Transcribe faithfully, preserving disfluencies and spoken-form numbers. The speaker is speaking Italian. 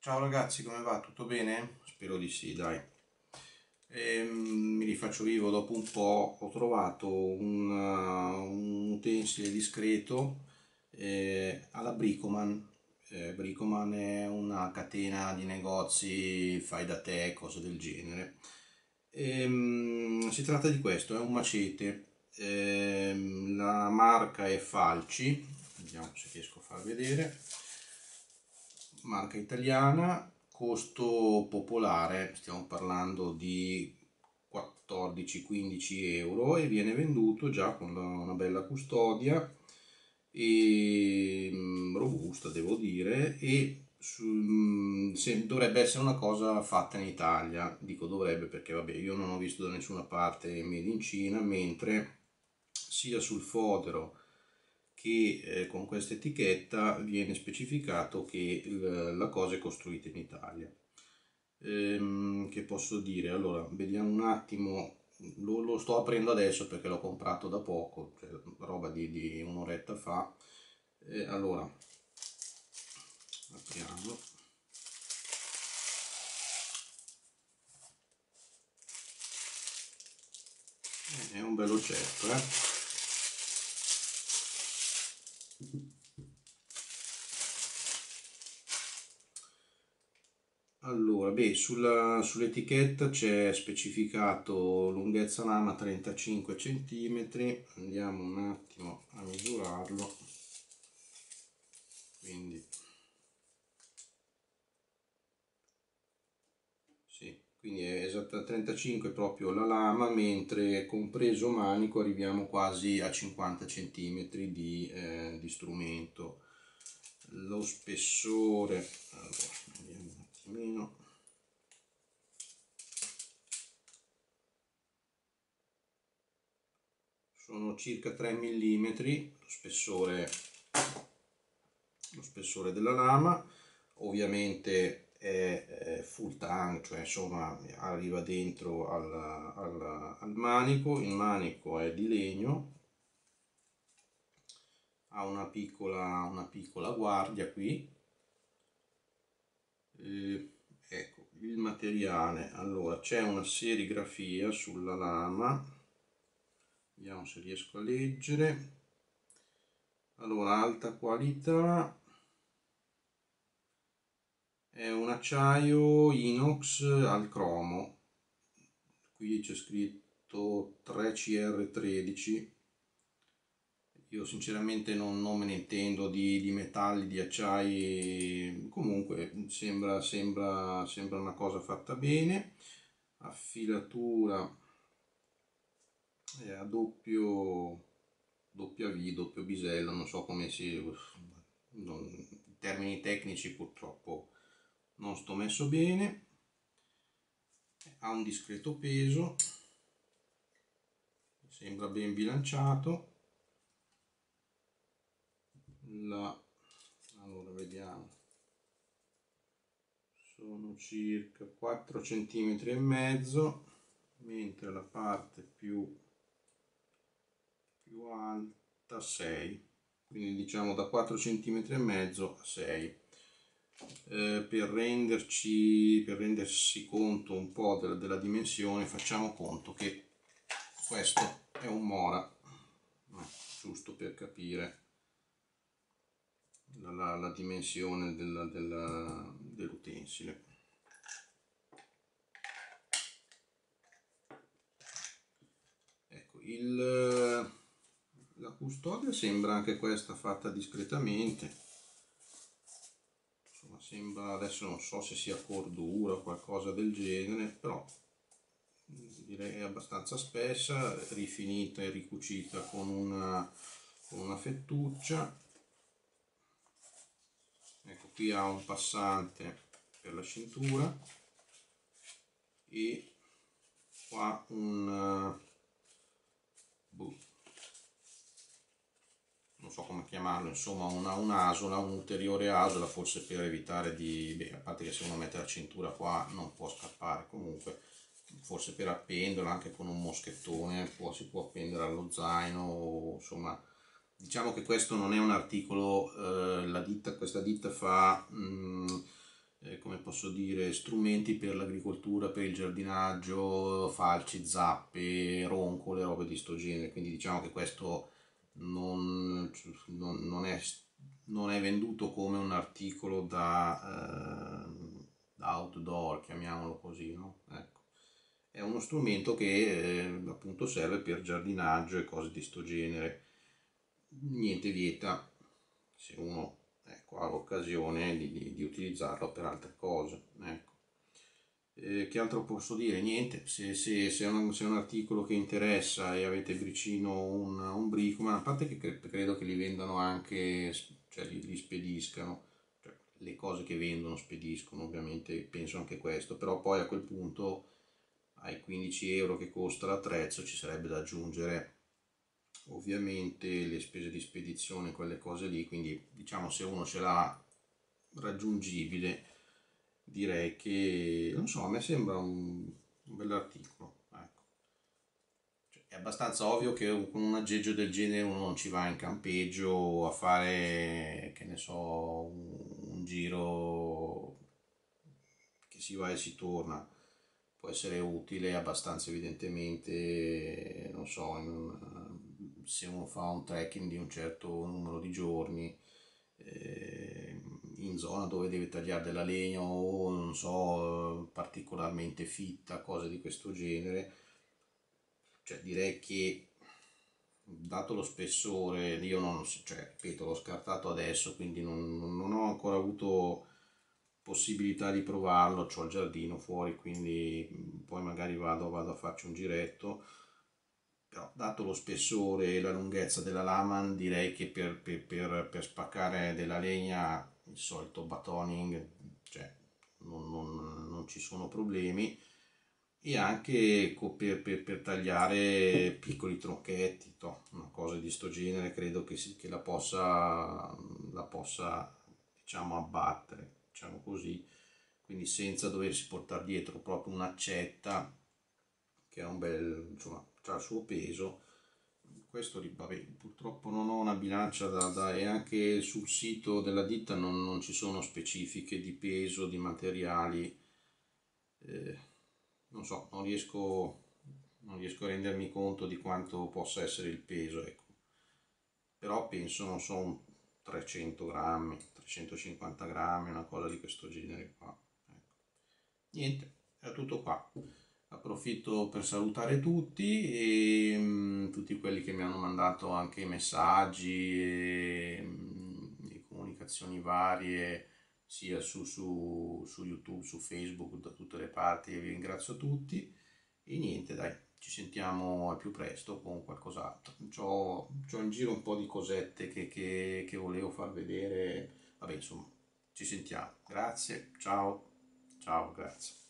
Ciao ragazzi, come va? Tutto bene? Spero di sì, dai. Ehm, mi rifaccio vivo dopo un po'. Ho trovato un, uh, un utensile discreto eh, alla Bricoman. Eh, Bricoman è una catena di negozi, fai da te, cose del genere. Ehm, si tratta di questo, è un macete. Ehm, la marca è Falci, vediamo se riesco a far vedere. Marca italiana, costo popolare, stiamo parlando di quattordici quindici euro e viene venduto già con una bella custodia e mm, robusta, devo dire, e su- mm, se- dovrebbe essere una cosa fatta in Italia. Dico dovrebbe perché vabbè, io non ho visto da nessuna parte made in Cina, mentre sia sul fodero che eh, con questa etichetta viene specificato che il- la cosa è costruita in Italia. Ehm, che posso dire? Allora, vediamo un attimo, lo, lo sto aprendo adesso perché l'ho comprato da poco, cioè roba di, di un'oretta fa. Eh, allora, apriamo. Eh, è un bel oggetto, eh. Allora, beh, sulla- sull'etichetta c'è specificato lunghezza lama trentacinque centimetri, andiamo un attimo a misurarlo, quindi sì, quindi è esatta trentacinque proprio la lama, mentre compreso manico arriviamo quasi a cinquanta centimetri di, eh, di strumento. Lo spessore, allora, vediamo un attimino. Sono circa tre millimetri lo spessore, lo spessore della lama. Ovviamente è, è full tank, cioè insomma arriva dentro al, al, al manico. Il manico è di legno, ha una piccola, una piccola guardia qui. Eh, ecco il materiale. Allora, c'è una serigrafia sulla lama, vediamo se riesco a leggere. Allora, alta qualità, è un acciaio inox al cromo, qui c'è scritto tre C R tredici. Io sinceramente non, non me ne intendo di, di metalli, di acciai, comunque sembra, sembra, sembra una cosa fatta bene. Affilatura è a doppio, doppia V, doppio bisello, non so come si... non- in termini tecnici purtroppo non sto messo bene. Ha un discreto peso, sembra ben bilanciato. La, allora vediamo, sono circa quattro centimetri e mezzo, mentre la parte più, più alta sei, quindi diciamo da quattro centimetri e mezzo a sei. Eh, per renderci per rendersi conto un po' della, della dimensione, facciamo conto che questo è un Mora, eh, giusto per capire la, la, la dimensione del, del, dell'utensile. Ecco, il, la custodia sembra anche questa fatta discretamente, insomma sembra, adesso non so se sia cordura o qualcosa del genere, però direi è abbastanza spessa, rifinita e ricucita con una, con una fettuccia. Ecco, qui ha un passante per la cintura e qua un boh, non so come chiamarlo, insomma una, un'asola, un'ulteriore asola, forse per evitare di, beh, a parte che se uno mette la cintura qua non può scappare, comunque forse per appenderlo anche con un moschettone, può, si può appendere allo zaino, o, insomma diciamo che questo non è un articolo, eh, la ditta, questa ditta fa mh, eh, come posso dire, strumenti per l'agricoltura, per il giardinaggio, falci, zappe, roncole, robe di sto genere. Quindi diciamo che questo non, non- non è, non è venduto come un articolo da, eh, da outdoor, chiamiamolo così, no? Ecco. È uno strumento che eh, appunto serve per giardinaggio e cose di sto genere. Niente vieta, se uno ecco, ha l'occasione di, di- di utilizzarlo per altre cose. Ecco. Eh, che altro posso dire? Niente, se, se- se è un, se è un articolo che interessa e avete vicino un, un brico, ma a parte che cre- credo che li vendano anche, cioè li, li spediscano, cioè, le cose che vendono spediscono, ovviamente penso anche questo, però poi a quel punto ai quindici euro che costa l'attrezzo ci sarebbe da aggiungere ovviamente le spese di spedizione, quelle cose lì, quindi diciamo se uno ce l'ha raggiungibile, direi che, non so, a me sembra un, un bell'articolo, ecco. Cioè, è abbastanza ovvio che con un aggeggio del genere uno non ci va in campeggio a fare, che ne so, un, un giro che si va e si torna. Può essere utile abbastanza evidentemente, non so, in un- se uno fa un trekking di un certo numero di giorni eh, in zona dove deve tagliare della legna o non so, particolarmente fitta, cose di questo genere, cioè direi che dato lo spessore, io non, cioè, ripeto, l'ho scartato adesso, quindi non, non ho ancora avuto possibilità di provarlo, ho il giardino fuori, quindi mm, poi magari vado, vado a farci un giretto, però dato lo spessore e la lunghezza della lama direi che per, per- per- per spaccare della legna il solito batoning, cioè non, non- non ci sono problemi e anche co- per, per- per tagliare piccoli tronchetti, toh, una cosa di sto genere credo che, si- che la possa, la possa diciamo abbattere, diciamo così, quindi senza doversi portare dietro proprio un'accetta che è un bel, insomma, ha il suo peso. Questo, vabbè, purtroppo non ho una bilancia da, da- e anche sul sito della ditta non, non ci sono specifiche di peso, di materiali, eh, non so, non riesco, non riesco a rendermi conto di quanto possa essere il peso, ecco. Però penso, non so, un trecento grammi, trecentocinquanta grammi, una cosa di questo genere qua. Ecco. Niente, è tutto qua. Approfitto per salutare tutti e mm, tutti quelli che mi hanno mandato anche i messaggi e, mm, e comunicazioni varie sia su, su, su YouTube, su Facebook, da tutte le parti e vi ringrazio tutti e niente dai, ci sentiamo al più presto con qualcos'altro. C'ho, c'ho in giro un po' di cosette che, che, che volevo far vedere, vabbè insomma, ci sentiamo. Grazie, ciao, ciao, grazie.